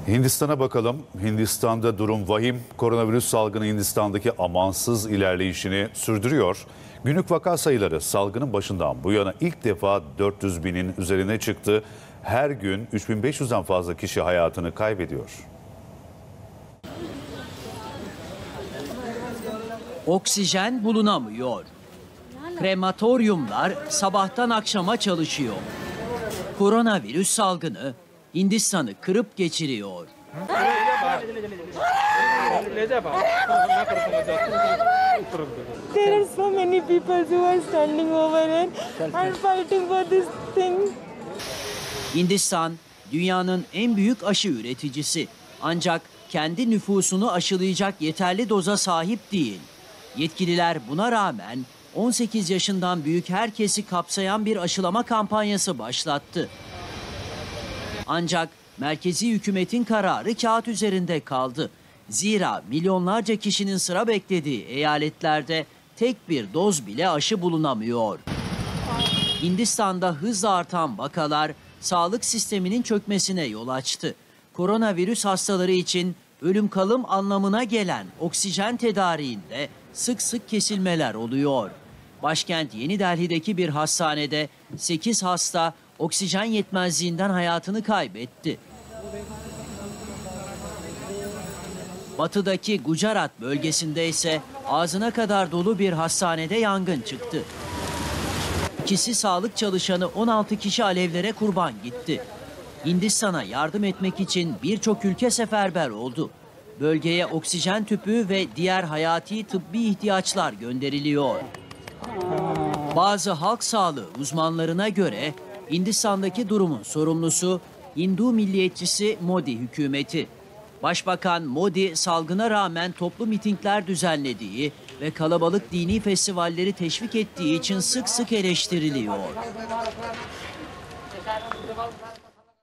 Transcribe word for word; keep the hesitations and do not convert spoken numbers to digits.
Hindistan'a bakalım. Hindistan'da durum vahim. Koronavirüs salgını Hindistan'daki amansız ilerleyişini sürdürüyor. Günlük vaka sayıları salgının başından bu yana ilk defa dört yüz binin üzerine çıktı. Her gün üç bin beş yüzden fazla kişi hayatını kaybediyor. Oksijen bulunamıyor. Krematoryumlar sabahtan akşama çalışıyor. Koronavirüs salgını Hindistan'ı kırıp geçiriyor. There are so many people who are standing over it and fighting for this thing. Hindistan dünyanın en büyük aşı üreticisi. Ancak kendi nüfusunu aşılayacak yeterli doza sahip değil. Yetkililer buna rağmen on sekiz yaşından büyük herkesi kapsayan bir aşılama kampanyası başlattı. Ancak merkezi hükümetin kararı kağıt üzerinde kaldı. Zira milyonlarca kişinin sıra beklediği eyaletlerde tek bir doz bile aşı bulunamıyor. Hindistan'da hızla artan vakalar sağlık sisteminin çökmesine yol açtı. Koronavirüs hastaları için ölüm kalım anlamına gelen oksijen tedariğinde sık sık kesilmeler oluyor. Başkent Yeni Delhi'deki bir hastanede sekiz hasta oksijen yetmezliğinden hayatını kaybetti. Batıdaki Gujarat bölgesinde ise ağzına kadar dolu bir hastanede yangın çıktı. İkisi sağlık çalışanı on altı kişi alevlere kurban gitti. Hindistan'a yardım etmek için birçok ülke seferber oldu. Bölgeye oksijen tüpü ve diğer hayati tıbbi ihtiyaçlar gönderiliyor. Bazı halk sağlığı uzmanlarına göre Hindistan'daki durumun sorumlusu Hindu milliyetçisi Modi hükümeti. Başbakan Modi salgına rağmen toplu mitingler düzenlediği ve kalabalık dini festivalleri teşvik ettiği için sık sık eleştiriliyor.